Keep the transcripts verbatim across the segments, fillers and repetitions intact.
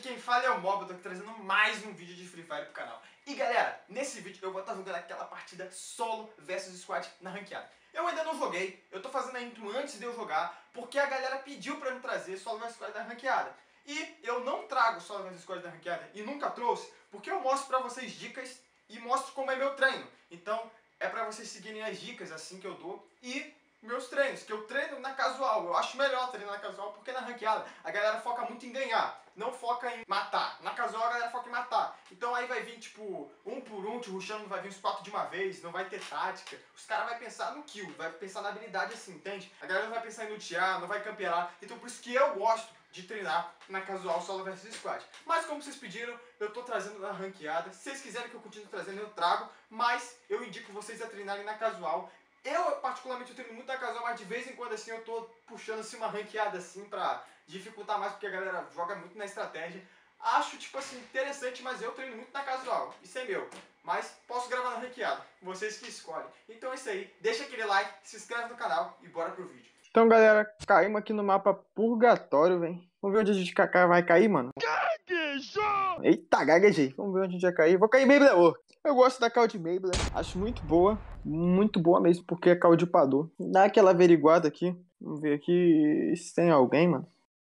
quem fala é o Mob, eu tô aqui trazendo mais um vídeo de Free Fire pro canal. E galera, nesse vídeo eu vou estar jogando aquela partida solo versus squad na ranqueada. Eu ainda não joguei, eu tô fazendo a intro antes de eu jogar, porque a galera pediu pra me trazer solo versus squad da ranqueada. E eu não trago solo versus squad da ranqueada, e nunca trouxe, porque eu mostro pra vocês dicas e mostro como é meu treino. Então é pra vocês seguirem as dicas assim que eu dou e meus treinos, que eu treino na casual. Eu acho melhor treinar na casual porque na ranqueada a galera foca muito em ganhar, não foca em matar. Na casual a galera foca em matar. Então aí vai vir tipo um por um, te rushando, vai vir uns quatro de uma vez, não vai ter tática. Os caras vão pensar no kill, vai pensar na habilidade assim, entende? A galera não vai pensar em lutear, não vai camperar. Então por isso que eu gosto de treinar na casual solo versus squad. Mas como vocês pediram, eu tô trazendo na ranqueada. Se vocês quiserem que eu continue trazendo, eu trago. Mas eu indico vocês a treinarem na casual. Eu, particularmente, eu treino muito na casual, mas de vez em quando, assim, eu tô puxando, assim, uma ranqueada, assim, pra dificultar mais, porque a galera joga muito na estratégia. Acho, tipo assim, interessante, mas eu treino muito na casual. Isso é meu. Mas posso gravar na ranqueada. Vocês que escolhem. Então é isso aí. Deixa aquele like, se inscreve no canal e bora pro vídeo. Então, galera, caímos aqui no mapa Purgatório, velho. Vamos ver onde a gente vai cair, mano. Gaguejou! Eita, gaguejei. Vamos ver onde a gente vai cair. Vou cair Maybelline. Eu gosto da call de Maybelline. Acho muito boa. Muito boa mesmo, porque é call de upador. Dá aquela averiguada aqui. Vamos ver aqui se tem alguém, mano.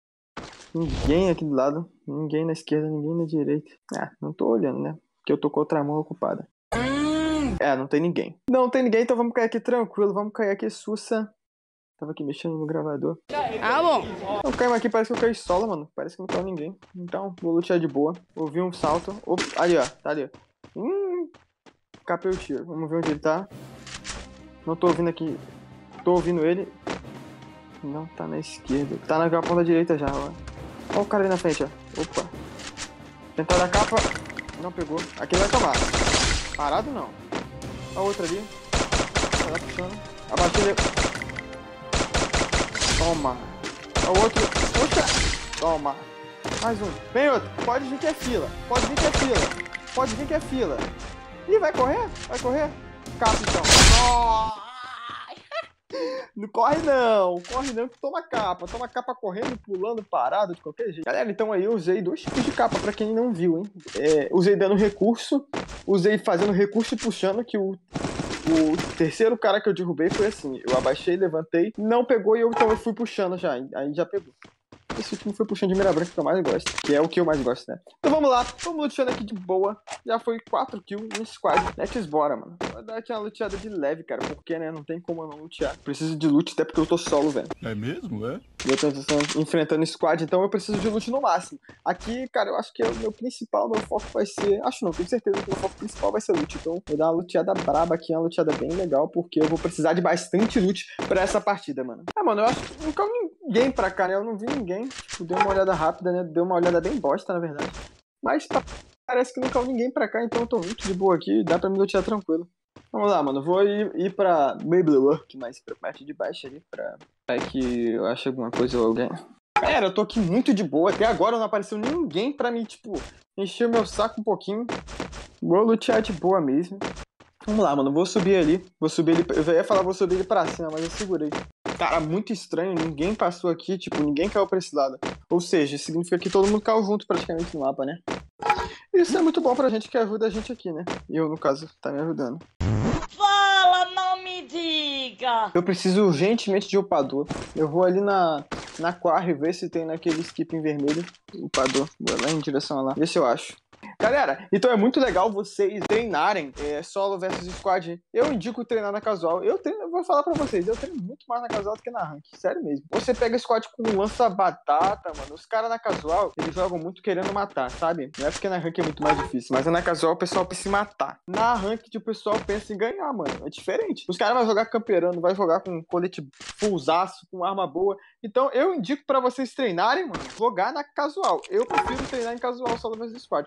Ninguém aqui do lado. Ninguém na esquerda, ninguém na direita. Ah, não tô olhando, né? Porque eu tô com outra mão ocupada. É, não tem ninguém. Não tem ninguém, então vamos cair aqui tranquilo. Vamos cair aqui sussa. Tava aqui mexendo no gravador. Ah, bom. Eu caí aqui, parece que eu caí solo, mano. Parece que não caiu ninguém. Então, vou lutear de boa. Ouvi um salto. Opa, ali, ó. Tá ali, ó. Hum. Capei o tiro. Vamos ver onde ele tá. Não tô ouvindo aqui. Tô ouvindo ele. Não tá na esquerda. Tá na ponta direita já, ó. Ó o cara ali na frente, ó. Opa. Tentar dar capa. Não pegou. Aqui ele vai tomar. Parado não. Ó a outra ali. Tá lá puxando. Abaixei ele. Toma. O outro. Puxa. Toma. Mais um. Vem outro. Pode vir que é fila. Pode vir que é fila. Pode vir que é fila. Ih, vai correr? Vai correr? Capa então. Oh! Não corre não. Corre não que toma capa. Toma capa correndo, pulando, parado, de qualquer jeito. Galera, então aí eu usei dois tipos de capa pra quem não viu, hein. É, usei dando recurso. Usei fazendo recurso e puxando, que o... O terceiro cara que eu derrubei foi assim, eu abaixei, levantei, não pegou e eu, então eu fui puxando já, aí já pegou. Esse último foi puxando de mira branca que eu mais gosto, que é o que eu mais gosto, né? Então vamos lá, vamos luteando aqui de boa, já foi quatro kills no squad, let's bora, mano. Vou dar aqui uma luteada de leve, cara, porque, né, não tem como eu não lutear. Preciso de loot até porque eu tô solo, velho. É mesmo, é? E eu tô enfrentando squad, então eu preciso de loot no máximo. Aqui, cara, eu acho que é o meu principal, meu foco vai ser... Acho não, tenho certeza que o meu foco principal vai ser loot. Então vou dar uma luteada braba aqui, uma luteada bem legal, porque eu vou precisar de bastante loot pra essa partida, mano. Ah, mano, eu acho que não caiu ninguém pra cá, né? Eu não vi ninguém. Tipo, dei uma olhada rápida, né? Deu uma olhada bem bosta, na verdade. Mas parece que não caiu ninguém pra cá, então eu tô muito de boa aqui. Dá pra me lutear tranquilo. Vamos lá, mano. Vou ir, ir pra Maybelline, mais pra parte de baixo ali, pra... Vai que eu acho alguma coisa ou alguém. Galera, eu tô aqui muito de boa. Até agora não apareceu ninguém pra mim, tipo, encher o meu saco um pouquinho. Vou lutear de boa mesmo. Vamos lá, mano. Vou subir ali. Vou subir ele... Eu ia falar vou subir ele pra cima, mas eu segurei. Cara, muito estranho. Ninguém passou aqui, tipo, ninguém caiu pra esse lado. Ou seja, significa que todo mundo caiu junto praticamente no mapa, né? Isso é muito bom pra gente que ajuda a gente aqui, né? E eu, no caso, tá me ajudando. Fala, não me diga! Eu preciso urgentemente de upador. Eu vou ali na, na Quarry ver se tem naquele skip em vermelho. Upador. Vou lá em direção a lá. Ver se eu acho. Galera, então é muito legal vocês treinarem é, solo versus squad. Eu indico treinar na casual. Eu treino, eu vou falar pra vocês, eu treino muito mais na casual do que na rank. Sério mesmo. Você pega squad com lança-batata, mano. Os caras na casual, eles jogam muito querendo matar, sabe? Não é porque na rank é muito mais difícil, mas na casual o pessoal pensa em matar. Na rank o pessoal pensa em ganhar, mano. É diferente. Os caras vão jogar camperando, vai jogar com colete fullzaço, com arma boa. Então eu indico pra vocês treinarem, mano, jogar na casual. Eu prefiro treinar em casual solo versus squad, mas eu de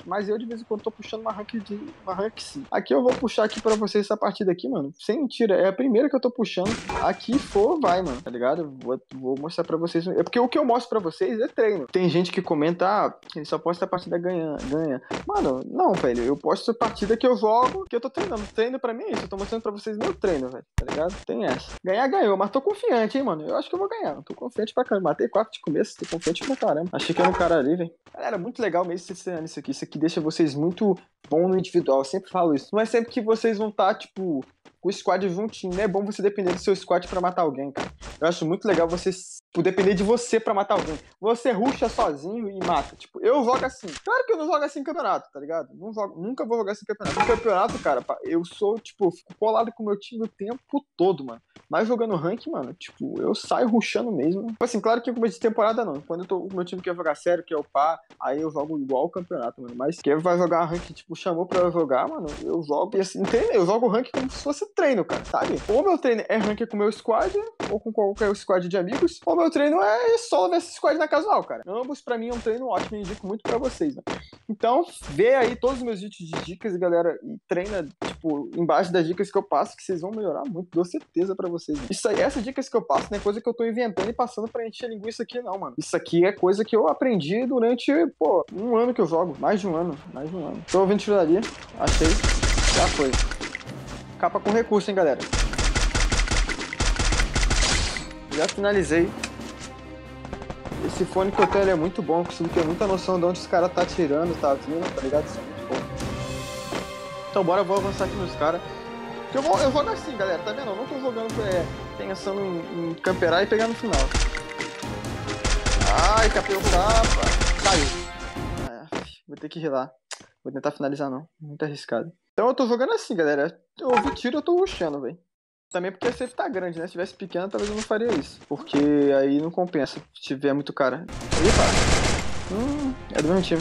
de vez em quando tô puxando uma rank de uma rank sim. Aqui eu vou puxar aqui pra vocês essa partida aqui, mano. Sem mentira, é a primeira que eu tô puxando. Aqui for, vai, mano, tá ligado? Vou, vou mostrar pra vocês. É porque o que eu mostro pra vocês é treino. Tem gente que comenta, ah, ele só posta a partida ganha, ganha. Mano, não, velho. Eu posto a partida que eu jogo, que eu tô treinando. Treino pra mim é isso. Eu tô mostrando pra vocês meu treino, velho, tá ligado? Tem essa. Ganhar, ganhou, mas tô confiante, hein, mano. Eu acho que eu vou ganhar. Tô confiante pra caramba. Matei quatro de começo, tô confiante pra caramba. Achei que era um cara ali, velho. Galera, muito legal mesmo vocês treinando isso aqui. Isso aqui deixa vocês muito bom no individual. Eu sempre falo isso. Não é sempre que vocês vão estar, tipo, com o squad juntinho. Não é bom você depender do seu squad pra matar alguém, cara. Eu acho muito legal você tipo, depender de você pra matar alguém. Você rusha sozinho e mata. Tipo, eu jogo assim. Claro que eu não jogo assim em campeonato, tá ligado? Não jogo, nunca vou jogar assim em campeonato. No campeonato, cara, eu sou, tipo, fico colado com o meu time o tempo todo, mano. Mas jogando rank, mano, tipo, eu saio rushando mesmo. Tipo assim, claro que no começo de temporada não. Quando eu tô, o meu time quer jogar sério, que é o pá, aí eu jogo igual o campeonato, mano. Mas quem vai jogar rank, tipo, chamou pra eu jogar, mano, eu jogo. E assim, treino, eu jogo rank como se fosse treino, cara, sabe? Ou meu treino é rank com o meu squad, ou com qualquer squad de amigos, ou meu treino é solo versus squad na casual, cara. Ambos, pra mim, é um treino ótimo e indico muito pra vocês, né? Então, vê aí todos os meus vídeos de dicas, galera, e treina, tipo, embaixo das dicas que eu passo, que vocês vão melhorar muito, dou certeza pra vocês. Isso aí, essas dicas que eu passo não é coisa que eu tô inventando e passando pra encher linguiça aqui, não, mano. Isso aqui é coisa que eu aprendi durante, pô, um ano que eu jogo. Mais de um ano, mais de um ano. Tô ouvindo tiraria, achei, já foi. Capa com recurso, hein, galera. Já finalizei. Esse fone que eu tenho ele é muito bom, eu consigo ter muita noção de onde os caras tá atirando, tá vindo, tá ligado? Isso é muito bom. Então bora, eu vou avançar aqui nos caras. Eu, vou, eu jogo assim, galera, tá vendo? Eu não tô jogando é, pensando em, em camperar e pegar no final. Ai, capei o capa. Caiu. É, vou ter que rilar. Vou tentar finalizar não, muito arriscado. Então eu tô jogando assim, galera. Eu ouvi tiro, eu tô rushando, velho. Também porque a safe tá grande, né? Se tivesse pequena, talvez eu não faria isso. Porque aí não compensa, se tiver muito cara. Epa! Hum, é do mesmo time.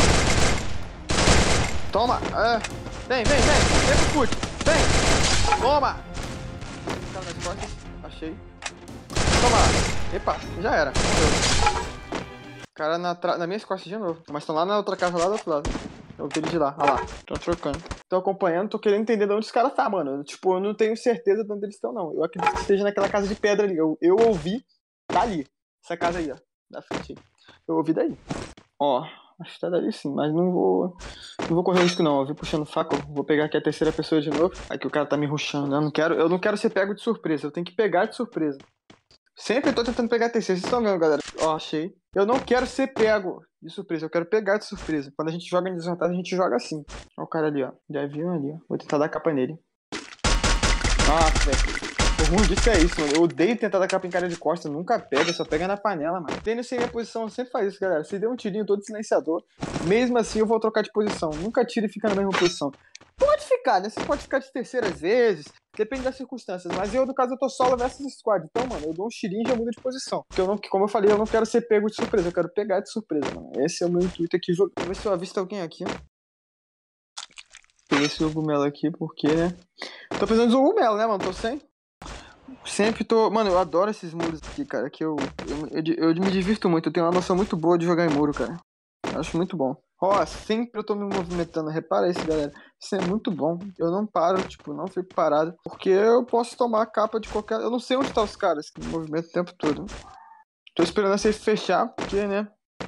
Toma! É. Vem, vem, vem! Vem pro fute! Vem! Toma! Cara nas costas. Achei. Toma! Epa! Já era. Morreu. Cara na, tra... na minha costas de novo. Mas estão lá na outra casa, lá do outro lado. Eu vi ele de lá, olha lá, tô trocando. Tô acompanhando, tô querendo entender de onde os caras tá, mano. Tipo, eu não tenho certeza de onde eles estão, não. Eu acredito que esteja naquela casa de pedra ali. Eu, eu ouvi dali. Essa casa aí, ó. Da frente. Eu ouvi daí. Ó, acho que tá dali sim, mas não vou. Não vou correr risco, não. Eu vi puxando faca, eu vou pegar aqui a terceira pessoa de novo. Aqui o cara tá me rushando. Eu não quero, eu não quero ser pego de surpresa. Eu tenho que pegar de surpresa. Sempre tô tentando pegar a terceira. Vocês estão vendo, galera? Ó, achei. Eu não quero ser pego de surpresa. Eu quero pegar de surpresa. Quando a gente joga em desvantagem, a gente joga assim. Ó o cara ali, ó. Já viu ali, ó. Vou tentar dar capa nele. Nossa, velho. O ruim disso é isso, mano. Eu odeio tentar dar capa em cara de costa. Nunca pega, só pega na panela, mano. Tendo sem minha posição, sempre faz isso, galera. Se der um tirinho todo silenciador, mesmo assim eu vou trocar de posição. Nunca tira e fica na mesma posição. Pode ficar, né? Você pode ficar de terceira às vezes. Depende das circunstâncias. Mas eu, no caso, eu tô solo versus squad. Então, mano, eu dou um tirinho e já mudo de posição. Porque eu não, como eu falei, eu não quero ser pego de surpresa. Eu quero pegar de surpresa, mano. Esse é o meu intuito aqui. Vou ver se eu avisto alguém aqui. Peguei esse cogumelo aqui, porque, né? Tô precisando de cogumelo, né, mano? Tô sem. Sempre tô... Mano, eu adoro esses muros aqui, cara. Que eu, eu, eu, eu me divirto muito. Eu tenho uma noção muito boa de jogar em muro, cara. Eu acho muito bom. Ó, sempre eu tô me movimentando. Repara isso, galera. Isso é muito bom. Eu não paro, tipo, não fico parado. Porque eu posso tomar a capa de qualquer... Eu não sei onde tá os caras que me movimentam o tempo todo. Tô esperando a safe fechar, porque, né?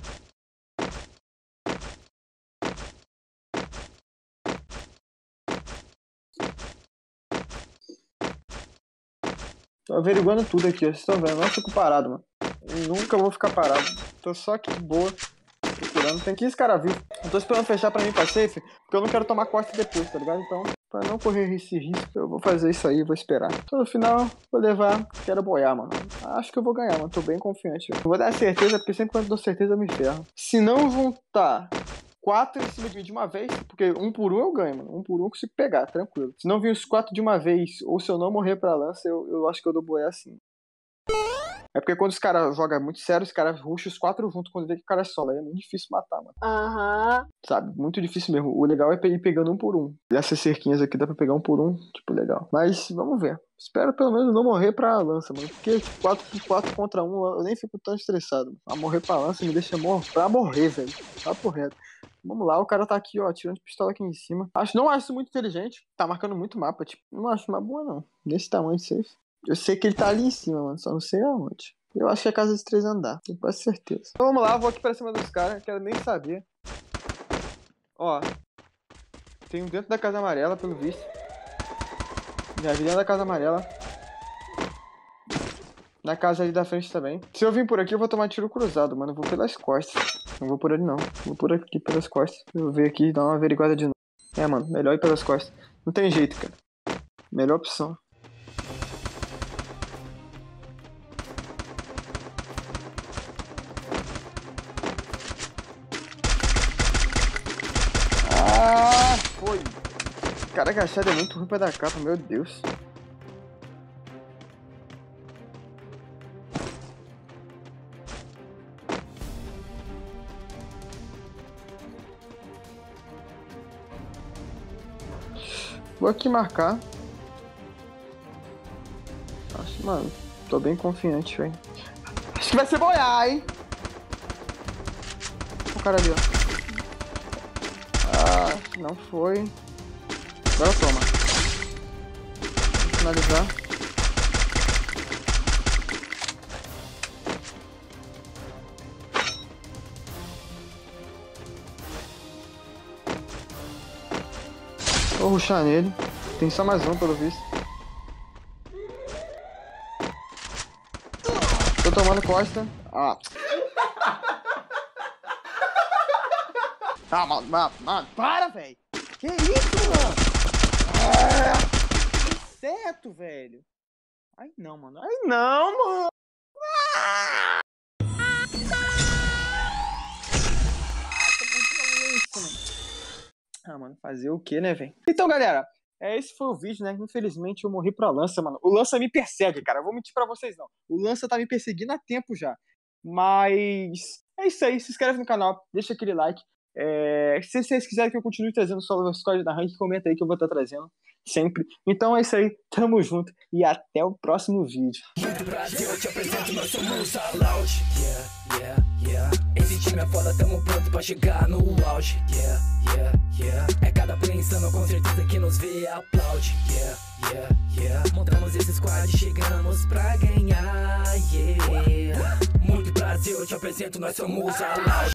Tô averiguando tudo aqui, ó. Vocês estão vendo? Eu não fico parado, mano. Eu nunca vou ficar parado. Tô só aqui de boa. Procurando. Tem quinze caras vivos. Eu tô esperando fechar pra mim pra safe, porque eu não quero tomar corte depois, tá ligado? Então, pra não correr esse risco, eu vou fazer isso aí, vou esperar. Então, no final, vou levar. Quero boiar, mano. Acho que eu vou ganhar, mano. Tô bem confiante. Eu vou dar certeza, porque sempre quando eu dou certeza, eu me ferro. Se não juntar quatro em cima de mim de uma vez, porque um por um eu ganho, mano. Um por um eu consigo pegar, tranquilo. Se não vir os quatro de uma vez, ou se eu não morrer pra lança, eu, eu acho que eu dou boiar assim. É porque quando os caras jogam muito sério, os caras rusham os quatro juntos quando vê que o cara é solo. Aí é muito difícil matar, mano. Aham. Uhum. Sabe? Muito difícil mesmo. O legal é ir pegando um por um. Essas cerquinhas aqui dá pra pegar um por um. Tipo, legal. Mas vamos ver. Espero pelo menos não morrer pra lança, mano. Porque quatro contra um eu nem fico tão estressado. A morrer pra lança me deixa mor pra morrer, velho. Papo reto. Vamos lá, o cara tá aqui, ó, tirando de pistola aqui em cima. Acho, não acho isso muito inteligente. Tá marcando muito mapa, tipo, não acho uma boa, não. Desse tamanho, safe. Eu sei que ele tá ali em cima, mano, só não sei aonde. Eu acho que é casa de três andar, tenho quase certeza. Então vamos lá, vou aqui pra cima dos caras, quero nem saber. Ó, tem um dentro da casa amarela, pelo visto. Já vi dentro da casa amarela. Na casa ali da frente também. Se eu vir por aqui, eu vou tomar tiro cruzado, mano. Eu vou pelas costas. Não vou por ali, não. Vou por aqui pelas costas. Eu vou ver aqui e dar uma averiguada de novo. É, mano. Melhor ir pelas costas. Não tem jeito, cara. Melhor opção. Ah, foi. Cara, agachado é muito ruim pra dar capa, meu Deus. Vou aqui marcar. Acho, mano, tô bem confiante, velho. Acho que vai ser boiar, hein? O cara ali, ó. Ah, não foi. Agora toma. Vou finalizar. Vou rushar nele. Tem só mais um, pelo visto. Tô tomando costa. Ah. Ah, mano, mano, mano, para, velho. Que isso, mano? Ah, certo, velho. Ai, não, mano. Ai, não, mano. Ah! Ah, mano, fazer o que, né, velho? Então, galera, é, esse foi o vídeo, né? Infelizmente eu morri pra Lança, mano. O Lança me persegue, cara. Eu vou mentir pra vocês, não. O Lança tá me perseguindo há tempo já. Mas é isso aí. Se inscreve no canal, deixa aquele like. É, se vocês quiserem que eu continue trazendo solo squad da rank, comenta aí que eu vou estar trazendo sempre. Então é isso aí. Tamo junto e até o próximo vídeo. Muito Brasil, eu te apresento, nós somos a Loud. Yeah, yeah, yeah. Esse time é foda, tamo pronto pra chegar no auge. Yeah, yeah, yeah. É cada play insano, com certeza que nos vê aplaude. Yeah, yeah, yeah. Montamos esse squad, chegamos pra ganhar. Yeah. Muito Brasil, eu te apresento, nós somos a Loud.